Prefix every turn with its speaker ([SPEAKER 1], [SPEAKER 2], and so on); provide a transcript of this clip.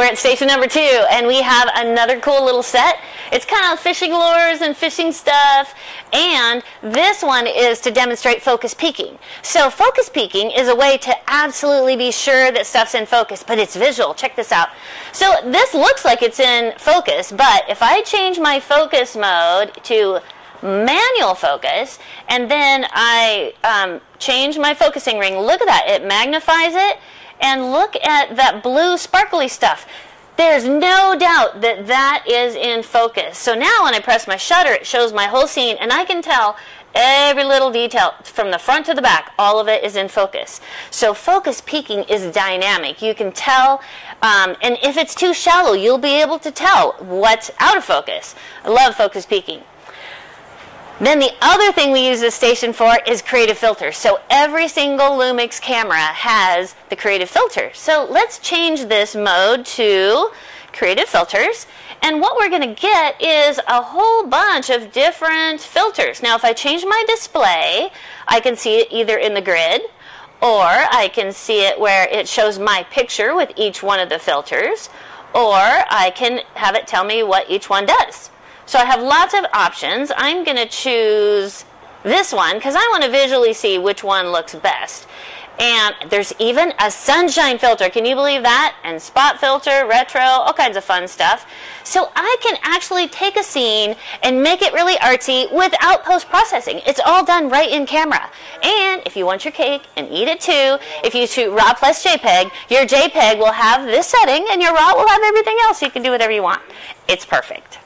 [SPEAKER 1] at station number 2, and we have another cool little set. It's kind of fishing lures and fishing stuff, and this one is to demonstrate focus peaking. So focus peaking is a way to absolutely be sure that stuff's in focus, but it's visual. Check this out. So this looks like it's in focus, but if I change my focus mode to manual focus, and then I change my focusing ring, look at that, it magnifies it, and look at that blue sparkly stuff. There's no doubt that that is in focus. So now when I press my shutter, it shows my whole scene, and I can tell every little detail from the front to the back. All of it is in focus. So focus peaking is dynamic. You can tell, and if it's too shallow, you'll be able to tell what's out of focus. I love focus peaking. Then the other thing we use this station for is creative filters. So every single Lumix camera has the creative filter. So let's change this mode to creative filters. And what we're going to get is a whole bunch of different filters. Now if I change my display, I can see it either in the grid, or I can see it where it shows my picture with each one of the filters, or I can have it tell me what each one does. So I have lots of options. I'm going to choose this one because I want to visually see which one looks best. And there's even a sunshine filter. Can you believe that? And spot filter, retro, all kinds of fun stuff. So I can actually take a scene and make it really artsy without post-processing. It's all done right in camera. And if you want your cake and eat it too, if you shoot RAW plus JPEG, your JPEG will have this setting and your RAW will have everything else. So you can do whatever you want. It's perfect.